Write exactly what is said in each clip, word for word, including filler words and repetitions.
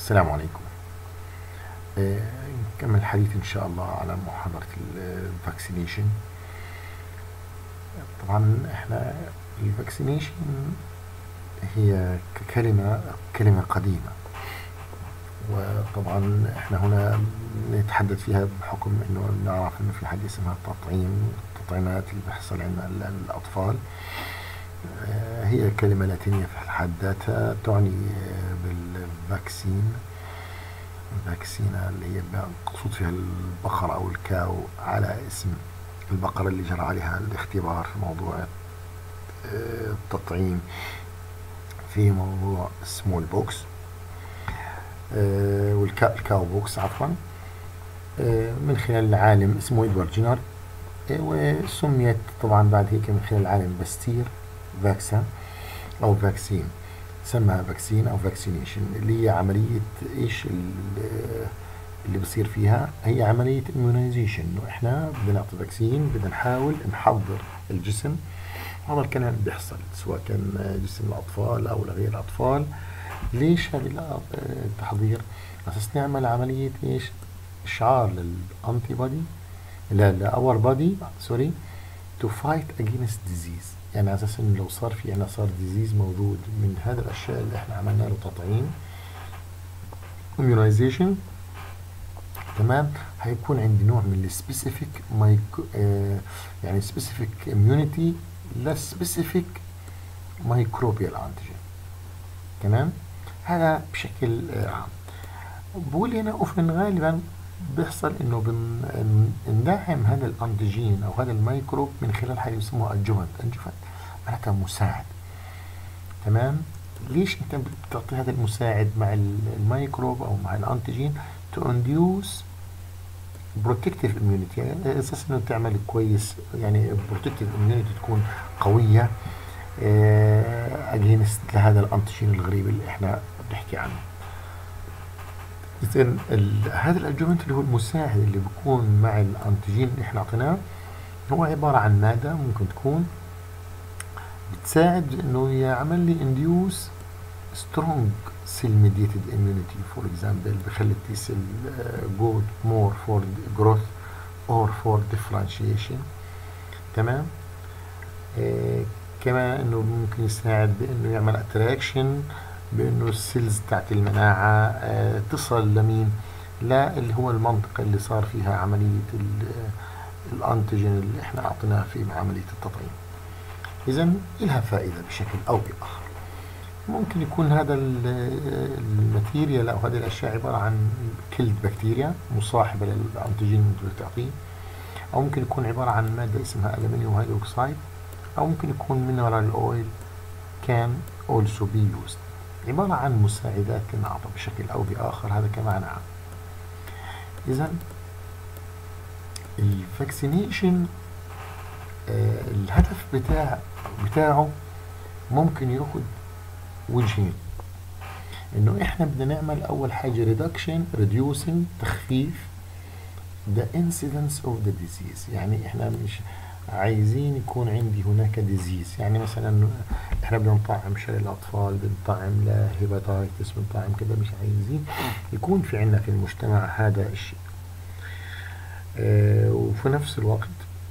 السلام عليكم. آه، نكمل الحديث إن شاء الله على محاضرة الفاكسينيشن. طبعا احنا الفاكسينيشن هي ككلمة كلمة قديمة، وطبعا احنا هنا نتحدث فيها بحكم انه نعرف انه في حاجة اسمها التطعيم، التطعيمات اللي بيحصل عندنا الأطفال. آه، هي كلمة لاتينية في حد ذاتها تعني بالفاكسين. الفاكسينة اللي هي مقصود فيها البقرة أو الكاو على اسم البقرة اللي جرى عليها الاختبار في موضوع التطعيم في موضوع سمول بوكس والكاو بوكس عفوا، من خلال العالم اسمه إدوارد جينر، وسميت طبعا بعد هيك من خلال العالم باستير فاكسا أو فاكسين. سماها فاكسين أو فاكسينيشن، اللي هي عملية إيش اللي بصير فيها؟ هي عملية immunization، إنه إحنا بدنا نعطي فاكسين، بدنا نحاول نحضر الجسم. هذا الكلام بيحصل سواء كان جسم الأطفال أو لغير الأطفال. ليش هذا التحضير؟ أساس نعمل عملية إيش؟ إشعار للأنتي بودي، لا لا اور بودي سوري to fight against disease. يعني على اساس انه لو صار في عنا صار ديزيز موجود من هذا الاشياء اللي احنا عملنا له تطعيم immunization، تمام، هيكون عندي نوع من السبيسيفيك مايكرو آه يعني سبيسيفيك immunity لا سبيسيفيك مايكروبيال انتيجين. تمام، هذا بشكل آه عام. بقول هنا اوفن غالبا بيحصل انه بندعم هذا الانتيجين او هذا الميكروب من خلال حاجه يسموها ادجوفنت. ادجوفنت معناتها مساعد. تمام، ليش انت بتعطي هذا المساعد مع الميكروب او مع الانتيجين؟ تو انديوس بروتكتيف اميونيتي، يعني اساس انه تعمل كويس، يعني بروتكتيف اميونيتي تكون قويه اجينست لهذا الانتيجين الغريب اللي احنا بنحكي عنه. إذن هذا الأدجوفنت اللي هو المساعد اللي بيكون مع الأنتيجين اللي احنا أعطيناه، هو عبارة عن مادة ممكن تكون بتساعد إنه يعمل لي induce strong cell mediated immunity. for example بخلي التي سيل go more for growth or for differentiation. تمام، إيه كمان إنه ممكن يساعد بإنه يعمل attraction، بانه السيلز تاعت المناعة آه تصل لمين؟ لا اللي هو المنطقة اللي صار فيها عملية الانتيجين اللي احنا اعطيناه في عملية التطعيم. اذا لها فائدة بشكل او باخر. ممكن يكون هذا الماتيريال او هذه الاشياء عبارة عن كيلد بكتيريا مصاحبة للانتيجين اللي انت بتعطيه، او ممكن يكون عبارة عن مادة اسمها ألمنيوم هيدروكسيد، او ممكن يكون مينرال اويل كان also be used. عبارة عن مساعدات للنعطة بشكل أو بآخر، هذا كمان عام. إذا الفاكسينيشن آه الهدف بتاع بتاعه ممكن ياخد وجهين. إنه إحنا بدنا نعمل أول حاجة reduction reducing تخفيف the incidence of the disease. يعني إحنا مش عايزين يكون عندي هناك ديزيز، يعني مثلا احنا بدنا نطعم شلل الاطفال، بنطعم لهيباتايتس، بنطعم كده، مش عايزين يكون في عندنا في المجتمع هذا الشيء. اه وفي نفس الوقت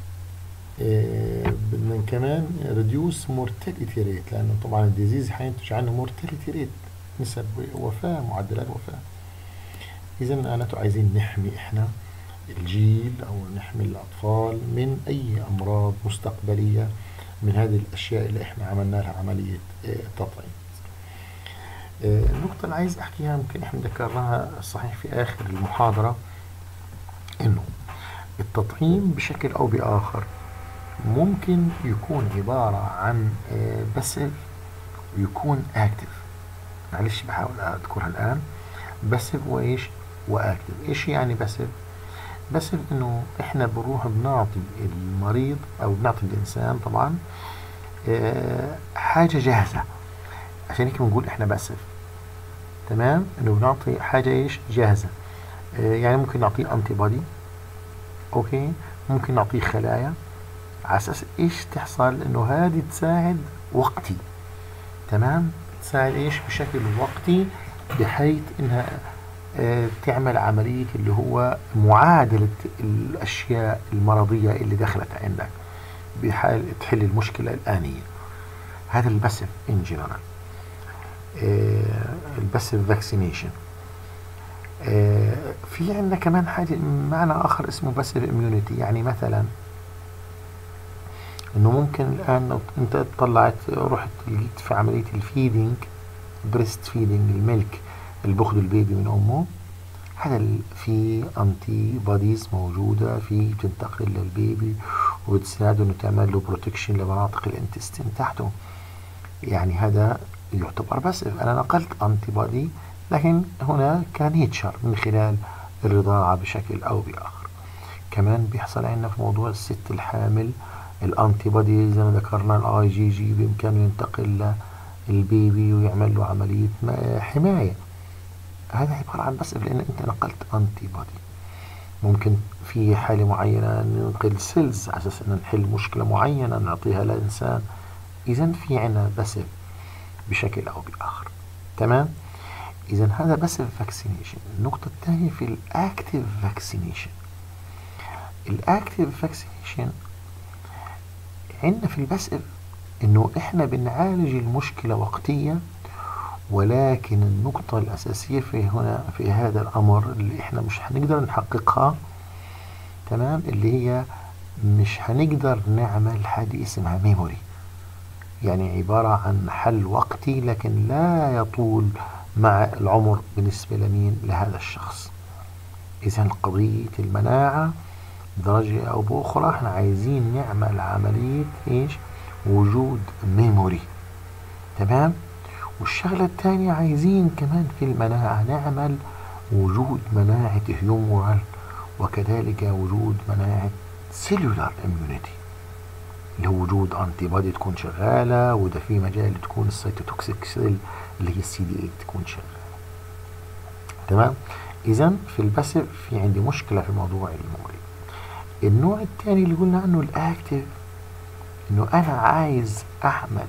اه بدنا كمان ريديوس مورتاليتي ريت، لانه طبعا الديزيز حينتج عنه مورتاليتي ريت، نسب وفاه، معدلات وفاه. اذا معناته عايزين نحمي احنا الجيل أو نحمي الأطفال من أي أمراض مستقبلية من هذه الأشياء اللي إحنا عملنا لها عملية تطعيم. النقطة اللي عايز أحكيها يمكن إحنا ذكرناها صحيح في آخر المحاضرة، إنه التطعيم بشكل أو بآخر ممكن يكون عبارة عن باسيف ويكون أكتف. معلش بحاول أذكرها الآن. باسيف وإيش وأكتف. إيش يعني باسيف؟ بس انه احنا بنروح بنعطي المريض او بنعطي الانسان طبعا اه حاجه جاهزه، عشان هيك بنقول احنا باسف. تمام، انه بنعطي حاجه ايش جاهزه. اه يعني ممكن نعطيه انتي بودي، اوكي، ممكن نعطيه خلايا على اساس ايش تحصل؟ انه هذه تساعد وقتي. تمام، تساعد ايش بشكل وقتي بحيث انها آه، تعمل عملية اللي هو معادلة الأشياء المرضية اللي دخلت عندك بحال تحل المشكلة الآنية. هذا الباسيف ان جنرال. الباسيف فاكسينيشن. في عندنا كمان حاجة معنى آخر اسمه باسيف اميونيتي. يعني مثلا انه ممكن الآن لو انت طلعت رحت لقيت في عملية الفيدينج، بريست فيدينج، الملك اللي باخده البيبي من أمه، هذا في انتي بوديز موجودة فيه بتنتقل للبيبي وبتساعده انه تعمل له بروتكشن لمناطق الانتستين تحته. يعني هذا يعتبر باسيف، انا نقلت انتي بودي لكن هنا كنيتشر من خلال الرضاعة بشكل او باخر. كمان بيحصل عندنا في موضوع الست الحامل الانتي بودي زي ما ذكرنا الاي جي جي بامكانه ينتقل للبيبي ويعمل له عملية حماية. هذا عبارة عن باسيف لان انت نقلت انتي بودي. ممكن في حالة معينة ننقل سيلز على اساس ان نحل مشكلة معينة نعطيها لإنسان. اذا في عنا باسيف بشكل او باخر. تمام. اذا هذا باسيف فاكسينيشن. النقطة الثانية في الاكتيف فاكسينيشن. الاكتيف فاكسينيشن عندنا في الباسيف انه احنا بنعالج المشكلة وقتيا، ولكن النقطة الأساسية في هنا في هذا الأمر اللي احنا مش هنقدر نحققها، تمام، اللي هي مش هنقدر نعمل حاجة اسمها ميموري. يعني عبارة عن حل وقتي لكن لا يطول مع العمر بالنسبة لمين؟ لهذا الشخص. إذا قضية المناعة بدرجة أو بأخرى احنا عايزين نعمل عملية ايش؟ وجود ميموري. تمام. والشغلة الثانية عايزين كمان في المناعة نعمل وجود مناعة هيومورال، وكذلك وجود مناعة سيلولار اميونيتي، اللي هو وجود انتي بودي تكون شغالة، وده في مجال تكون السيتوتوكسيك سيل اللي هي السي دي ثمانية تكون شغالة. تمام. اذا في الباسيف في عندي مشكلة في موضوع الميموري. النوع الثاني اللي قلنا عنه الاكتيف، انه انا عايز اعمل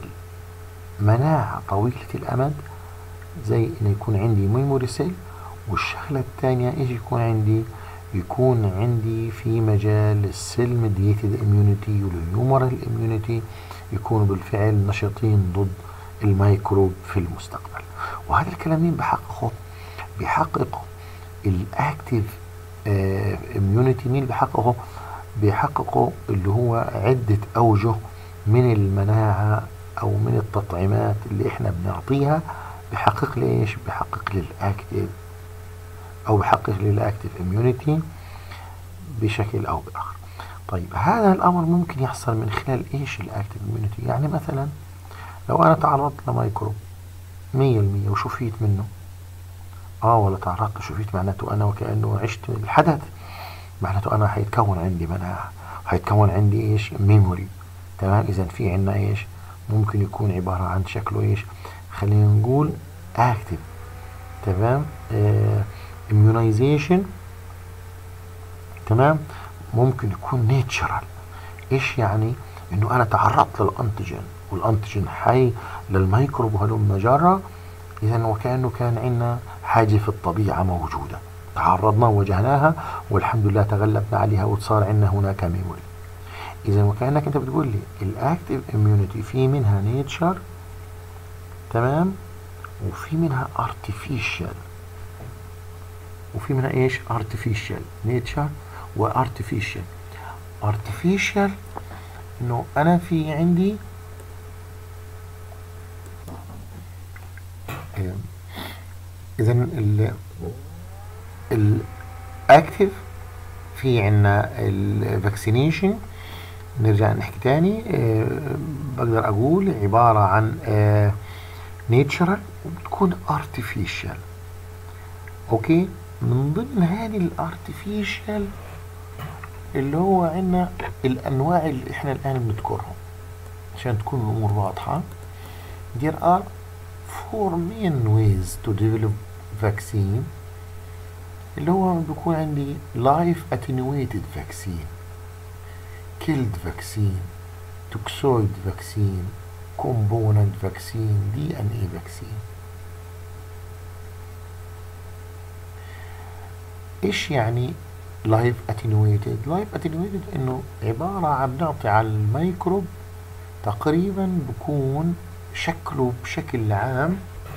مناعة طويلة الامد، زي انه يكون عندي ميموري سيل. والشغلة الثانية ايش يكون عندي؟ يكون عندي في مجال السيل ميديتد اميونيتي والهيومرال اميونيتي يكونوا بالفعل نشطين ضد الميكروب في المستقبل. وهذا الكلام مين بحققه؟ بيحققه الاكتيف اميونيتي. مين بيحققه؟ بيحققه اللي هو عدة اوجه من المناعة او من التطعيمات اللي احنا بنعطيها. بيحقق لي ايش؟ بيحقق لي الاكتيف او بيحقق لي الاكتيف اميونيتي بشكل او باخر. طيب هذا الامر ممكن يحصل من خلال ايش الاكتيف اميونيتي؟ يعني مثلا لو انا تعرضت لميكروب مية المية وشفيت منه، اه ولا تعرضت وشفيت، معناته انا وكأنه عشت الحدث، معناته انا حيتكون عندي مناعة، حيتكون عندي ايش؟ ميموري. تمام. اذا في عندنا ايش؟ ممكن يكون عبارة عن شكله ايش؟ خلينا نقول اكتيف. تمام. آه immunization. تمام. ممكن يكون نيتشرال. ايش يعني؟ انه انا تعرضت للانتيجين والانتيجين حي للميكروب وهلم جرة، اذا وكأنه كان عندنا حاجة في الطبيعة موجودة، تعرضنا وواجهناها والحمد لله تغلبنا عليها وصار عندنا هناك ميموري. اذا وكأنك انت بتقول لي الاكتيف اميونيتي في منها نيتشر، تمام، وفي منها artificial. وفي منها ايش؟ artificial. nature و artificial. artificial انه انا في عندي اذا ال الاكتيف في عنا الفاكسينيشن. نرجع نحكي تاني. أه بقدر اقول عبارة عن أه نيتشرال وبتكون artificial. اوكي. من ضمن هذه الارتفيشال اللي هو عندنا الانواع اللي احنا الان بنذكرهم عشان تكون الامور واضحه. there are four main ways to develop vaccine، اللي هو بيكون عندي live attenuated vaccine، killed vaccine، toxoid vaccine، component vaccine، دي ان اي vaccine. ايش يعني لايف اتنيويتد؟ لايف اتنيويتد انه عبارة عن نعطي على الميكروب تقريبا بكون شكله بشكل عام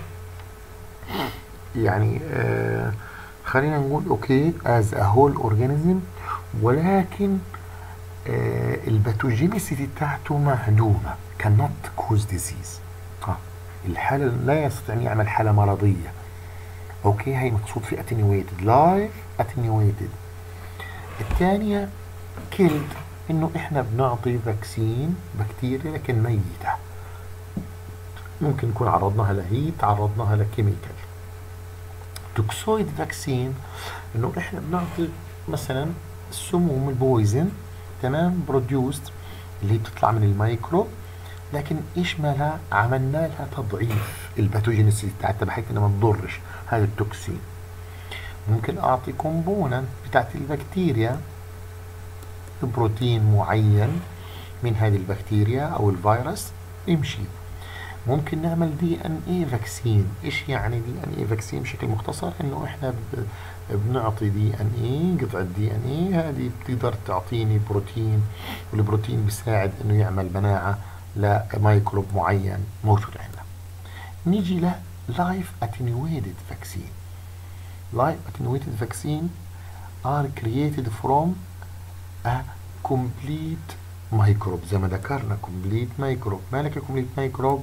يعني آه خلينا نقول اوكي از ا هول اورجانيزم، ولكن آه الباثوجينيسيتي بتاعته معدومة، cannot cause disease. آه. الحالة لا يستطيع أن يعمل حالة مرضية. اوكي هي مقصود في attenuated life attenuated. الثانية كيلد، انه احنا بنعطي فاكسين بكتيريا لكن ميتة، ممكن نكون عرضناها لهيت، عرضناها لكيميكال. توكسويد فاكسين انه احنا بنعطي مثلا السموم البويزن، تمام، بروديوست اللي هي بتطلع من الميكروب، لكن ايش مالها؟ عملنا لها تضعيف الباثوجينيسيتي بتاعتها بحيث انها ما تضرش هذا التوكسين. ممكن اعطي كومبوننت بتاعت البكتيريا، بروتين معين من هذه البكتيريا او الفيروس يمشي. ممكن نعمل دي ان اي فاكسين. ايش يعني دي ان اي فاكسين بشكل مختصر؟ انه احنا بنعطي دي ان اي، قطعة دي ان اي هذه بتقدر تعطيني بروتين، والبروتين بيساعد انه يعمل مناعة لميكروب معين موجود عندنا. نيجي ل life attenuated vaccine. life attenuated vaccine are created from a complete microbe. زي ما ذكرنا complete microbe. مالك complete microbe؟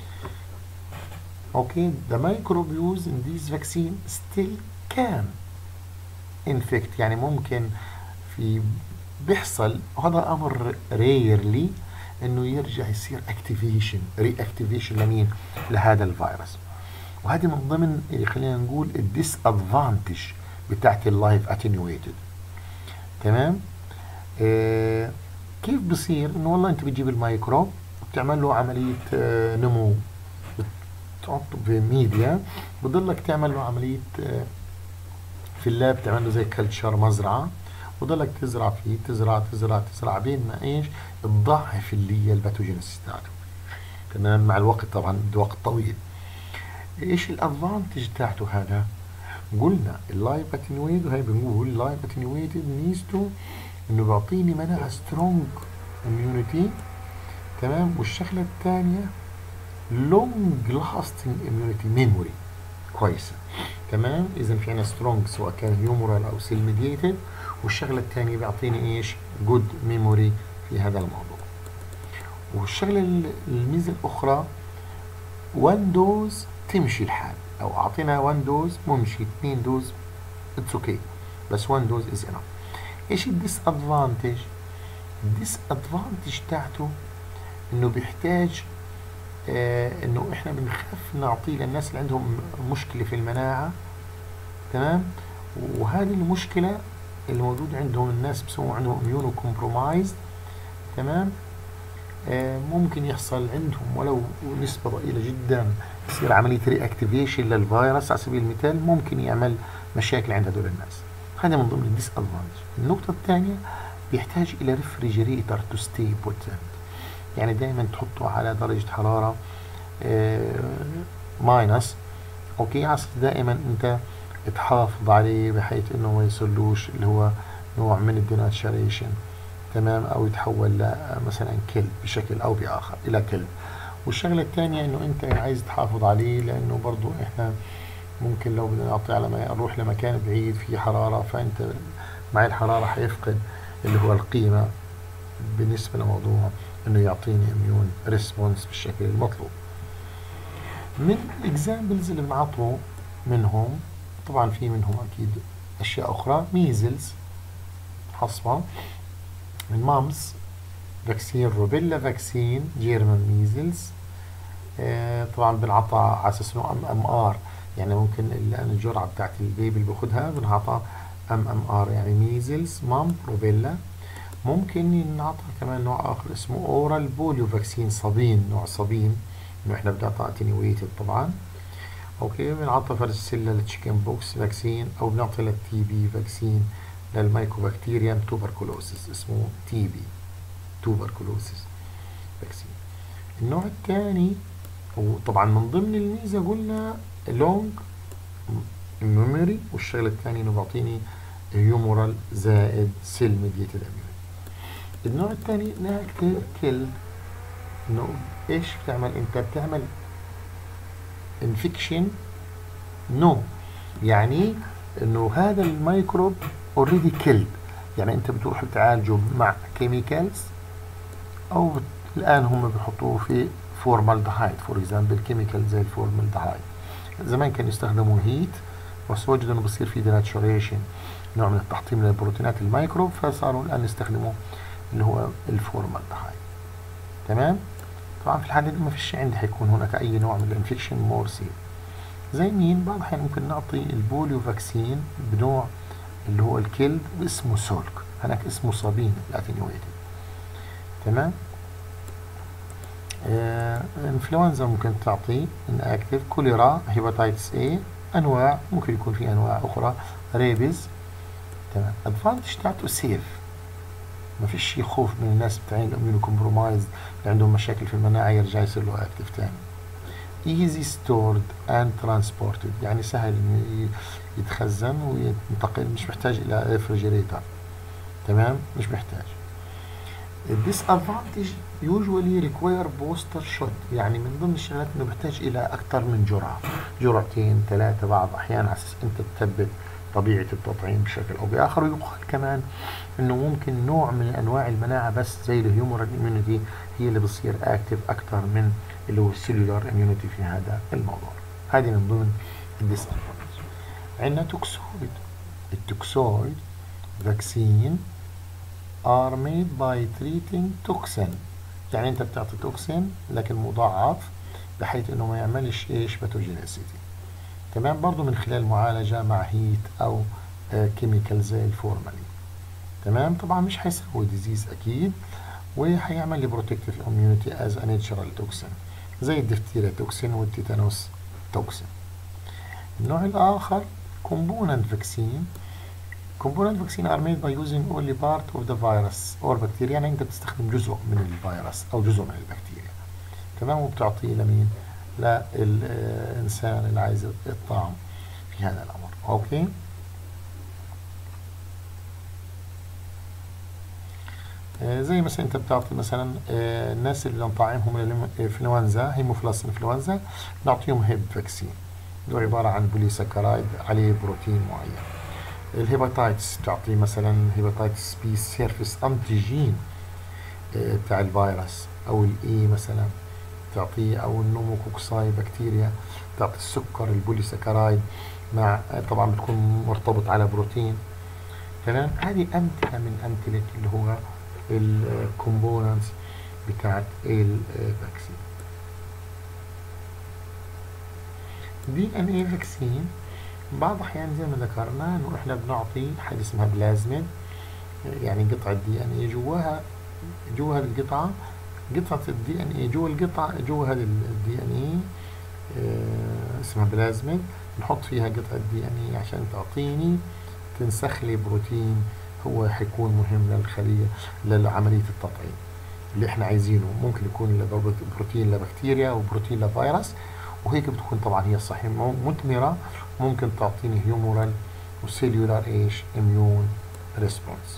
okay the microbe used in this vaccine still can infect، يعني ممكن في بيحصل هذا امر rarely انه يرجع يصير activation reactivation لمين؟ لهذا الفيروس. وهذه من ضمن اللي خلينا نقول الديس ادفانتج بتاعت اللايف اتنيويتد. تمام؟ آه كيف بصير؟ انه والله انت بتجيب الميكروب بتعمل له عمليه آه نمو، بتحطه في ميديا، بضلك تعمل له عمليه آه في اللاب، تعمل له زي كلتشر مزرعه، وضلك تزرع فيه، تزرع تزرع تزرع بين ما ايش؟ تضاعف اللي هي الباثوجينيسيس بتاعته. تمام؟ مع الوقت طبعا بوقت طويل. ايش الادفانتج تاعته هذا؟ قلنا اللايف اتنيويتد، وهي بنقول اللايف اتنيويتد ميزته انه بيعطيني مناعه سترونج اميونيتي. تمام؟ والشغله الثانيه لونج لاستنج اميونيتي ميموري كويسه. تمام؟ اذا في عندنا سترونج سواء كان هيومورال او سيل ميديتد، والشغله الثانيه بيعطيني ايش؟ جود ميموري في هذا الموضوع. والشغله الميزه الاخرى وان دوز تمشي الحال، او اعطينا وان دوز ممشي، اثنين دوز اتس اوكي، بس وان دوز از انف. ايش الديس ادفانتج؟ الديس ادفانتج تاعته انه بيحتاج آه انه احنا بنخاف نعطيه للناس اللي عندهم مشكله في المناعه. تمام؟ وهذه المشكله اللي موجود عندهم الناس بسموه عندهم اميونو كومبرومايز. تمام؟ آه ممكن يحصل عندهم ولو نسبه ضئيله جدا يصير عمليه ري اكتيفيشن للفيروس على سبيل المثال، ممكن يعمل مشاكل عند هذول الناس. هذا من ضمن الديس ادفانتج. النقطه الثانيه بيحتاج الى ريفريجريتر تو ستي بوتنت، يعني دائما تحطه على درجه حراره آه ماينس. اوكي، عشان دائما انت تحافظ عليه بحيث انه ما يصلوش اللي هو نوع من الديناتشريشن. تمام؟ او يتحول مثلا كلب بشكل او باخر الى كلب. والشغله الثانيه انه انت عايز تحافظ عليه، لانه برضو احنا ممكن لو بدنا نعطي على ما نروح لمكان بعيد فيه حراره، فانت مع الحراره حيفقد اللي هو القيمه بالنسبه لموضوع انه يعطيني اميون ريسبونس بالشكل المطلوب. من الاكزامبلز اللي بنعطوا منهم طبعا في منهم اكيد اشياء اخرى. ميزلز حصبه، من مامس فاكسين، روبيلا فاكسين، جيرمان ميزلز. آه طبعا بنعطى على اساس انه ام ام ار، يعني ممكن الجرعه بتاعت البيبي اللي باخذها بنعطى ام ام ار، يعني ميزلز، مام، روبيلا. ممكن ينعطى كمان نوع اخر اسمه اورال بوليو فاكسين، صبين، نوع صبين، انه احنا بنعطى اتنيويتد طبعا. اوكي، بنعطى فارسيلا للتشيكن بوكس فاكسين، او بنعطي للتي بي فاكسين، للمايكوبكتيريم توبركلوسيس اسمه تي بي توبركلوسيس فاكسين. النوع الثاني وطبعا من ضمن الميزه قلنا لونج ميموري، والشغله الثانيه انه بيعطيني هيومورال زائد سيل ميديتد اميونيتي. النوع الثاني انها كيل، انه ايش بتعمل انت؟ بتعمل انفكشن نو، يعني انه هذا الميكروب اوريدي كيلد، يعني انت بتروح تعالجه مع كيميكالز، او بت... الان هم بيحطوه في فورمالدهايد فور اكزامبل، كيميكال زي الفورمالدهايد. زمان كانوا يستخدموا هيت، بس وجدوا انه بصير في ديناتشوريشن، نوع من التحطيم للبروتينات الميكروب، فصاروا الان يستخدموا اللي هو الفورمالدهايد. تمام. طبعا في الحالة دي ما فيش عندي حيكون هناك اي نوع من الانفكشن مور سيف. زي مين؟ بعض الأحيان ممكن نعطي البوليو فاكسين بنوع اللي هو الكيلد واسمه سولك، هناك اسمه صابين الاتنيويتد. تمام. آه، انفلونزا ممكن تعطي ان اكتف، كوليرا، هيباتايتس اي، انواع ممكن يكون في انواع اخرى، ريبيز. تمام. ادفانتج تاعته سيف، ما فيش شيء خوف من الناس بتاعين الاميونو كومبرومايز اللي عندهم مشاكل في المناعه يرجع يصير له اكتف ثاني. easy stored and transported، يعني سهل انه يتخزن وينتقل، مش محتاج الى ريفريجريتر. تمام، مش محتاج. disadvantage usually require booster shot، يعني من ضمن الشغلات انه بيحتاج الى اكثر من جرعه، جرعتين ثلاثه بعض احيان، على اساس انت تثبت طبيعه التطعيم بشكل او باخر. ويقال كمان انه ممكن نوع من انواع المناعه بس زي الهيومورال اميونيتي هي اللي بتصير اكتف اكثر من اللي هو السيلولار اميونيتي في هذا الموضوع. هذه من ضمن الديسادفانتج. عندنا توكسويد. التوكسويد فاكسين are made by treating toxin، يعني انت بتعطي توكسين لكن مضاعف بحيث انه ما يعملش ايش باثوجينيسيتي. تمام. برضه من خلال معالجه مع هيت او كيميكال زي الفورمالين. تمام. طبعا مش حيسوي ديزيز اكيد، وحيعمل لي بروتكتيف اميونيتي از ا ناتشرال توكسين زي الدفتيريا توكسين والتيتانوس توكسين. النوع الاخر component vaccine. component vaccine are made by using only part of the virus or bacteria، يعني انت بتستخدم جزء من الفيروس او جزء من البكتيريا. تمام. وبتعطيه لمين؟ للانسان اللي عايز الطعم في هذا الامر. اوكي. آه زي مثلا انت بتعطي مثلا آه الناس اللي نطعمهم الانفلونزا، هيموفلاس انفلونزا، نعطيهم هيب فاكسين، ده عباره عن بوليساكرايد عليه بروتين معين. الهيباتايتس تعطي مثلا هيباتايتس بي سيرفيس انتيجين آه بتاع الفيروس، او الاي مثلا تعطيه، او النوموكوكساي بكتيريا تعطي السكر البوليساكرايد مع آه طبعا بتكون مرتبط على بروتين. تمام. هذه امثله من امثله اللي هو الكومبوننتس بتاعت الفاكسين. دي ان اي فاكسين بعض الاحيان زي ما ذكرنا انه احنا بنعطي حاجه اسمها بلازميد، يعني قطعه دي ان اي جواها، جوا هذه القطعه، قطعه الدي ان اي جوا القطعه، جوا هذه الدي ان اي اه اسمها بلازميد، بنحط فيها قطعه دي ان اي عشان تعطيني تنسخ لي بروتين هو حيكون مهم للخليه لعمليه التطعيم اللي احنا عايزينه. ممكن يكون بروتين لبكتيريا وبروتين لفيروس، وهيك بتكون طبعا هي صحيح مثمره، ممكن تعطيني هيومورال وسيلولار ايش اميون ريسبونس.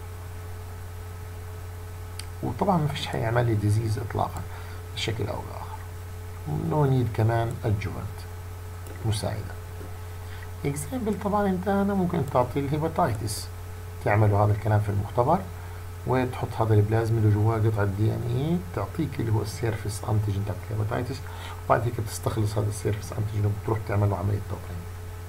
وطبعا ما فيش حيعمل لي ديزيز اطلاقا بشكل او باخر. نو نيد كمان ادجوانت مساعده. اكزامبل طبعا انت انا ممكن تعطي الهيباتايتس، تعملوا هذا الكلام في المختبر وتحط هذا البلازميد وجواه قطعه دي ان اي تعطيك اللي هو السيرفيس انتيجين تبع الهيباتايتس، وبعد هيك بتستخلص هذا السيرفيس انتيجين وبتروح تعمل له عمليه تطعيم.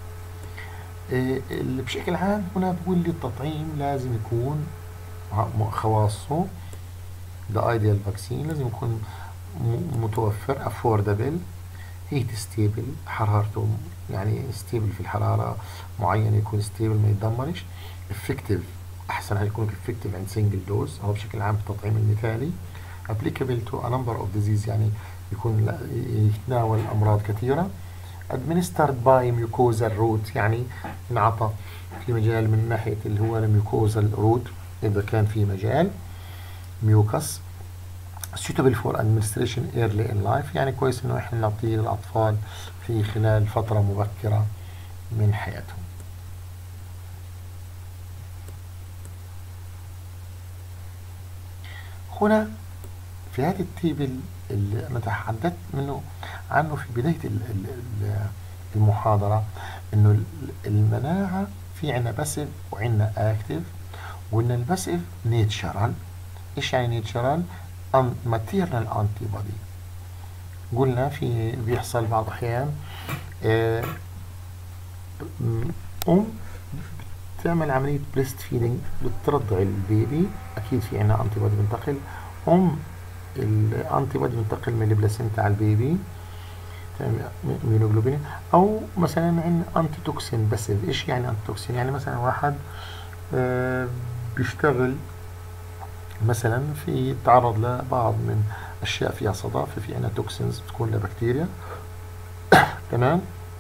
إيه بشكل عام هنا بقول لي التطعيم لازم يكون خواصه the ideal vaccine لازم يكون متوفر affordable heat stable، حرارته يعني stable في الحرارة معينة، يكون stable ما يتدمرش. effective أحسن هيكون effective عند single dose، هو بشكل عام التطعيم المثالي. applicable to a number of disease، يعني يكون يتناول أمراض كثيرة. administered by mucosal route، يعني انعطى في مجال من ناحية اللي هو الميوكوزال route إذا كان في مجال ميوكس. suitable for administration early in life، يعني كويس إنه إحنا نعطيه للأطفال في خلال فترة مبكرة من حياتهم. هنا في هذا التيبل اللي أنا تحدثت منه عنه في بداية المحاضرة، إنه المناعة في عنا باسيف وعنا أكتيف، وإن الباسيف نيتشرال. إيش يعني نيتشرال؟ ماتيرنال أنتي بودي. قلنا في بيحصل بعض الأحيان آه، أم تعمل عملية بريست فيدنج، بترضع البيبي، أكيد في عنا أنتي بودي بنتقل. أم الأنتي بودي بنتقل من البلاسينتا على البيبي، immunoglobulin. أو مثلا عندنا أنتي توكسين باسيف. إيش يعني أنتي توكسين؟ يعني مثلا واحد آه بيشتغل مثلا في تعرض لبعض من أشياء فيها صدى، ففي عنا توكسينز بتكون لبكتيريا. تمام.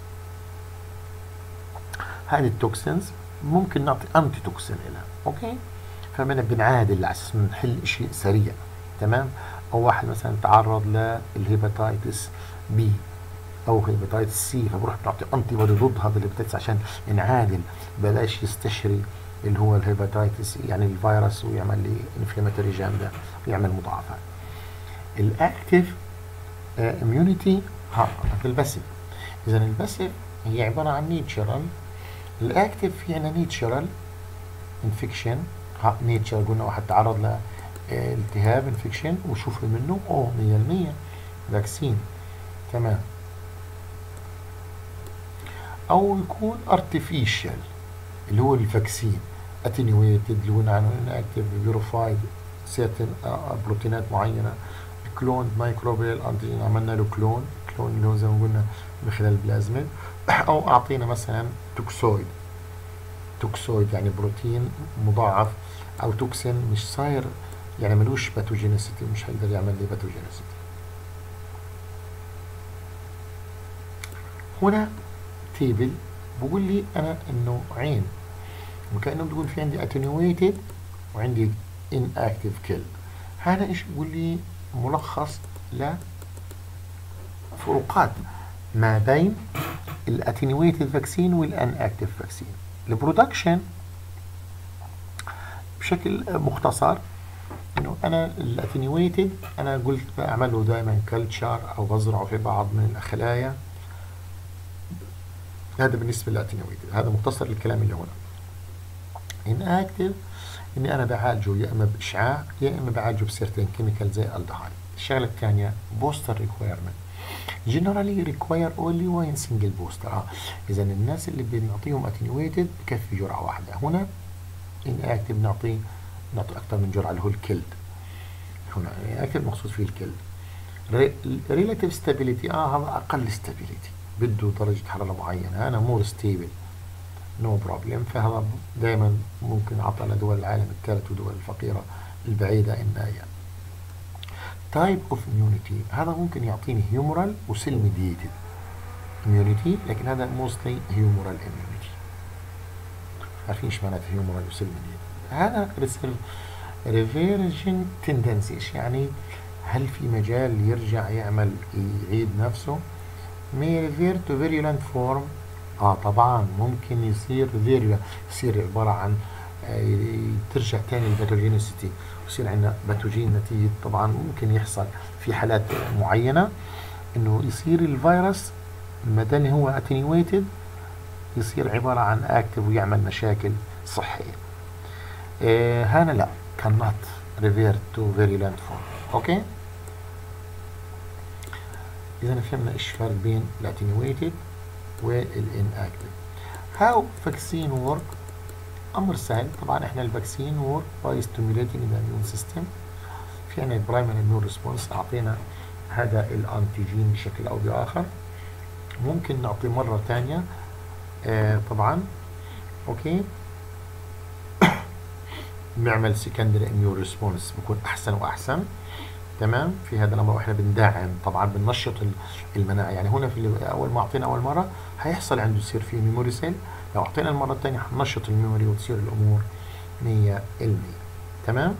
هذه التوكسينز ممكن نعطي أنتي توكسين لها. أوكي، فمن بنعادل على أساس نحل شيء سريع. تمام. أو واحد مثلا تعرض للهيباتايتس بي أو هيباتايتس سي، فبروح بنعطي أنتي بودي ضد هذا الهيباتايتس عشان نعادل، بلاش يستشري اللي هو الهيباتايتس يعني الفيروس ويعمل لي انفلاماتوري جامدة ويعمل مضاعفات. الأكتيف اميونيتي ها في الباسيف. إذا الباسيف هي عبارة عن نيتشرال. الأكتيف في عنا نيتشرال انفكشن. ها نيتشرال قلنا واحد تعرض لالتهاب انفكشن وشوف منه أو مية بالمية فاكسين. تمام. أو يكون artificial اللي هو الفاكسين attenuated اللي هو inactive purified certain بروتينات معينة، كلون مايكروبيال انتيجين عملنا له كلون كلون اللي هو زي ما قلنا من خلال البلازميد. أو أعطينا مثلا توكسويد توكسويد يعني بروتين مضاعف أو توكسين مش صاير يعني ملوش باثوجينيسيتي، مش هيقدر يعمل لي باثوجينيسيتي. هنا تيبل بقول لي انا انه عين، وكانه بتقول في عندي attenuated وعندي inactive kill. هذا ايش بقول لي؟ ملخص لفروقات ما بين الاتنيويتد فاكسين والاناكتيف فاكسين. البرودكشن بشكل مختصر انه انا الاتنيويتد انا قلت بعمله دائما كلتشر او بزرعه في بعض من الخلايا. هذا بالنسبة للاتنيويتد، هذا مختصر الكلام اللي هنا. inactive اني انا بعالجه يا اما باشعاع يا اما بعالجه بسيرتين كيميكال زي الدهايد. الشغله الثانيه بوستر ريكويرمنت generally require only one single booster. اه اذا الناس اللي بنعطيهم اتنيويتد بكفي جرعه واحده. هنا inactive بنعطيه نعطي اكثر من جرعه اللي هو الكيلد. هنا inactive المقصود فيه الكيلد. relative stability اه هذا اقل stability، بده درجة حرارة معينة، أنا مور ستيبل نو بروبلم. فهذا دائما ممكن أعطانا دول العالم الثالث ودول الفقيرة البعيدة الناية. تايب اوف اميونيتي هذا ممكن يعطيني هيومورال وسيل ميديتد اميونيتي، لكن هذا موستلي هيومورال اميونيتي. عارفين ايش معناته هيومورال وسيل ميديتد؟ هذا ريفيرجن تندنسيش، يعني هل في مجال يرجع يعمل يعيد نفسه؟ may revert to virulent form. اه طبعا ممكن يصير فيريولانت، يصير عبارة عن آه ترجع تاني الباثوجينيسيتي ويصير عندنا باثوجين نتيجة. طبعا ممكن يحصل في حالات معينة انه يصير الفيروس ما دام هو اتنيويتد يصير عبارة عن اكتف ويعمل مشاكل صحية. آه هنا لا cannot revert to virulent form. اوكي، إذا فهمنا إيش الفرق بين الاتنيويتد والاناكتيف. هاو فاكسين وورك؟ أمر سهل. طبعا إحنا الفاكسين وورك باي ستيميوليتنج ذا اميون سيستم. في عندنا البرايمري اميون ريسبونس، أعطينا هذا الأنتيجين بشكل أو بآخر. ممكن نعطي مرة ثانية آه طبعا أوكي نعمل سكندري اميون ريسبونس بكون أحسن وأحسن. تمام. في هذا الامر واحنا بندعم طبعا بننشط المناعه. يعني هنا في اول ما اعطينا اول مره هيحصل عنده يصير في ميموري سيل، لو اعطينا المره الثانيه هننشط الميموري وتصير الامور مية بالمية. تمام.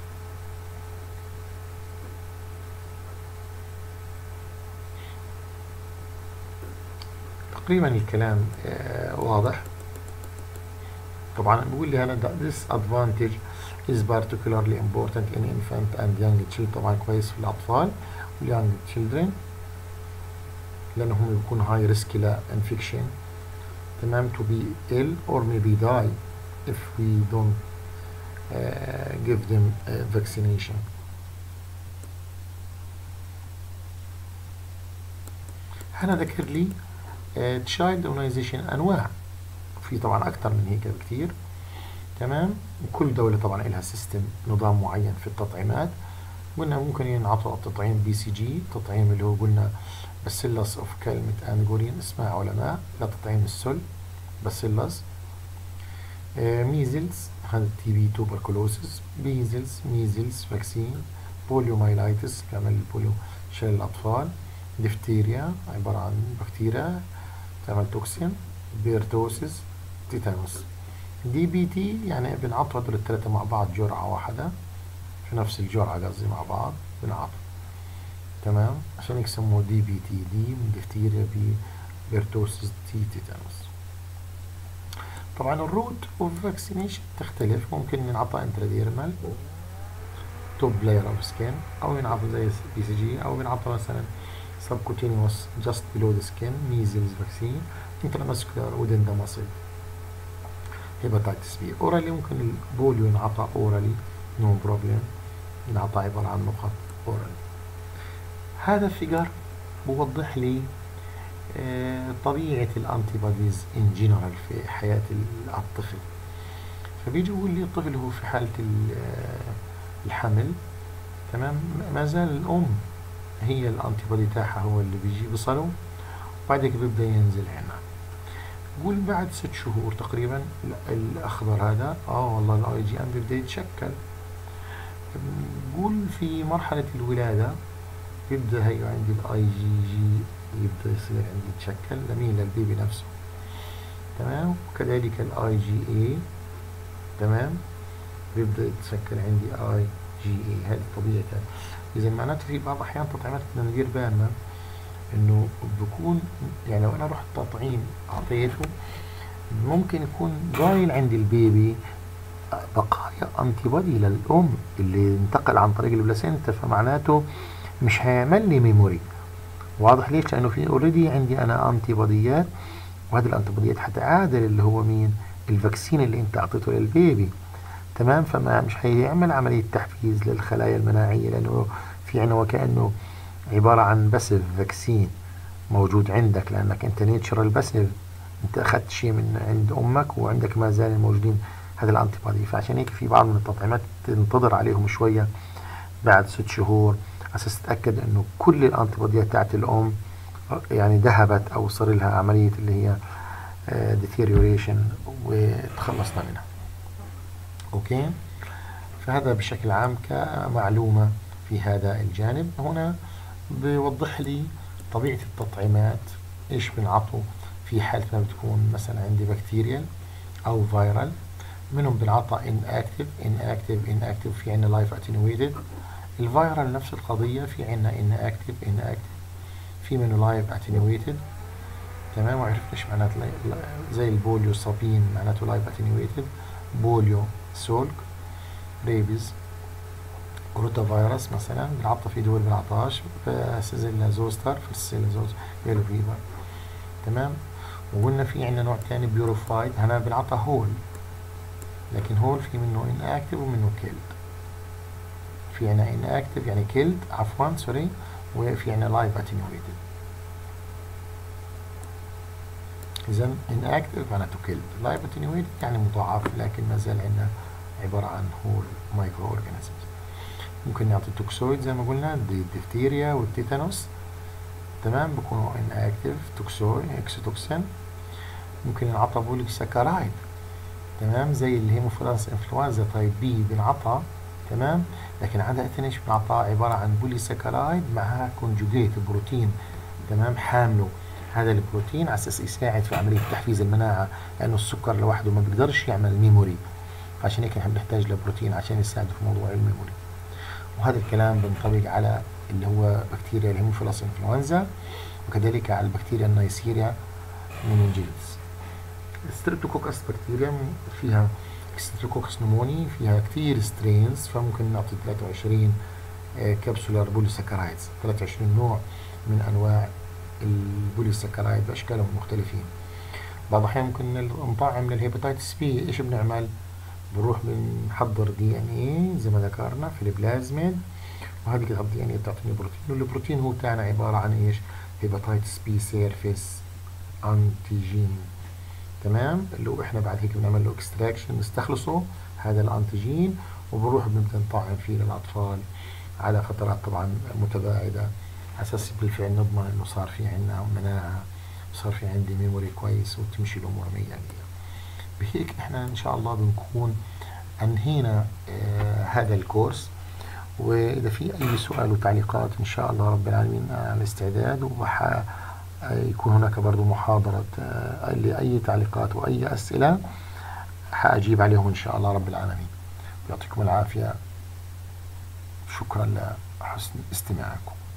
تقريبا الكلام آه واضح. طبعا بقول لي هلا disadvantage is particularly important in infant and young children. طبعا كويس في الأطفال وال young children لأنهم بيكون high risk ل infection. تمام to be ill or maybe die if we don't uh, give them uh, vaccination. هنا ذكر لي uh, child immunization أنواع، في طبعا أكثر من هيك بكثير. تمام. وكل دولة طبعا لها سيستم نظام معين في التطعيمات. قلنا ممكن ينعطوا التطعيم بي سي جي، تطعيم اللي هو قلنا باسيلس اوف كلمة انجورين اسمها علماء، لتطعيم السل باسيلس. ميزلز هذا تي بي توبركلوسيس، ميزلز ميزلز فاكسين، بوليومايلايتس كامل البوليو شلل الأطفال، ديفتيريا عبارة عن بكتيريا تعمل توكسين، بيرتوسيس، تيتانوس. دي بي تي يعني بنعطوا هدول الثلاثة مع بعض جرعة واحدة، في نفس الجرعة قصدي مع بعض بنعطوا. تمام. عشان هيك سموه دي بي تي، دي من ديفتيريا، بي بيرتوسيس، تي تيتانوس. طبعا الروت اوف فاكسينيشن تختلف، ممكن ينعطى انتراديرمال توب لاير اوف سكين، او ينعطى زي بي سي جي، او ينعطى مثلا سبكوتينيوس جاست بيلو ذا سكين ميزلز فاكسين، انتراماسكولار ودين ذا ماسل. هيباتيتس بي اورالي، ممكن البوليو ينعطى اورالي نو بروبلم، ينعطى عبارة عن نقط اورالي. هذا الفيجر بوضح لي آه طبيعة الانتي بوديز ان جنرال في حياة الطفل. فبيجي يقول لي الطفل هو في حالة الحمل، تمام، ما زال الام هي الانتي بودي تاعها هو اللي بيجي بصله، وبعد كده بيبدا ينزل هنا. قول بعد ست شهور تقريبا الاخضر هذا اه والله الاي جي ام بيبدا يتشكل. قول في مرحلة الولادة يبدأ هي عندي الاي جي جي يبدأ يصير عندي يتشكل لمين للبيبي نفسه. تمام. وكذلك الاي جي اي، تمام، بيبدأ يتشكل عندي اي جي اي. هذه طبيعتها. اذا معناته في بعض الاحيان تطعيمات بدنا ندير بالنا انه بكون يعني لو انا رحت تطعيم اعطيته ممكن يكون ضايل عند البيبي بقايا انتي بودي للام اللي انتقل عن طريق البلاسينتا، فمعناته مش هيعمل لي ميموري. واضح ليش؟ لانه في اوريدي عندي انا انتي بوديات، وهذه الانتي بوديات حتعادل اللي هو مين؟ الفاكسين اللي انت اعطيته للبيبي. تمام. فما مش هيعمل عمليه تحفيز للخلايا المناعيه، لانه في عنا وكانه عباره عن باسيف فاكسين موجود عندك، لانك انت نيتشرال باسيف، انت اخذت شيء من عند امك وعندك ما زال موجودين هذا الانتي بودي. فعشان هيك في بعض من التطعيمات تنتظر عليهم شويه بعد ست شهور اساس تتاكد انه كل الانتي بوديات تاعت الام يعني ذهبت او صار لها عمليه اللي هي ديتيريوريشن وتخلصنا منها. اوكي. فهذا بشكل عام كمعلومه في هذا الجانب. هنا بيوضح لي طبيعه التطعيمات ايش بنعطوا في حالة ما بتكون مثلا عندي بكتيريال او فيرال. منهم بنعطى inactive inactive inactive، في عنا لايف اتنويتد. الفيرال نفس القضية، في عنا inactive inactive، في منه لايف اتنويتد. تمام. وعرفت ايش معناته زي البوليو صابين معناته لايف اتنويتد، بوليو سولك، ريبيز، روتا فيروس مثلا بنعطى في دول بنعطاش، سيزيلا زوستر في السيلا زوستر يلو فيبر. تمام. وقلنا في عندنا نوع ثاني بيوريفايد، هنا بنعطى هول، لكن هول في منه inactive ومنه killed. في عنا inactive يعني killed عفوا سوري، وفي عنا live attenuated. إذا inactive معناته killed، live attenuated يعني مضاعف لكن ما زال عندنا عبارة عن هول مايكرو اورجانيزمز. ممكن نعطي توكسويد زي ما قلنا، الديفتيريا والتيتانوس، تمام، بكونوا inactive توكسويد اكسوتوكسين. ممكن ينعطى بوليك ساكرايد، تمام، زي الهيموفيلانس انفلونزا تايب بي بنعطى، تمام، لكن عادة ايش بنعطى؟ عبارة عن بولي ساكرايد معها كونجوجيت بروتين، تمام، حامله هذا البروتين على اساس يساعد في عملية تحفيز المناعة، لأنه السكر لوحده ما بيقدرش يعمل ميموري، فعشان هيك نحن بنحتاج لبروتين عشان يساعد في موضوع الميموري. وهذا الكلام بنطبق على اللي هو بكتيريا الهيموفيلانس انفلونزا، وكذلك على البكتيريا النيسيريا مينينجيتس. الستريبتوكوكس بكتيريا فيها ستريبتوكوكس نموني فيها كثير سترينز، فممكن نعطي ثلاثة وعشرين كبسولار بوليساكرايدز، ثلاثة وعشرين نوع من انواع البوليساكرايد باشكالهم مختلفين. بعض الاحيان ممكن نطعم للهيباتيتس بي، ايش بنعمل؟ بنروح بنحضر دي ان اي زي ما ذكرنا في البلازميد، وهذه كده الدي ان اي بتعطيني بروتين، والبروتين هو تاعنا عباره عن ايش؟ هيباتيتس بي سيرفيس انتيجين. تمام، اللي هو احنا بعد هيك بنعمل له اكستراكشن، نستخلصه هذا الانتيجين، وبنروح بنبدا نطعم فيه للاطفال على فترات طبعا متباعده، على اساس بالفعل نضمن انه صار في عندنا مناعه، صار في عندي ميموري كويس، وتمشي الامور مية مية. بهيك احنا ان شاء الله بنكون انهينا آه هذا الكورس. واذا في اي سؤال وتعليقات ان شاء الله رب العالمين على الاستعداد، وح يكون هناك برضو محاضرة آه لأي تعليقات وأي أسئلة حأجيب عليهم إن شاء الله رب العالمين. يعطيكم العافية، شكرا لحسن استماعكم.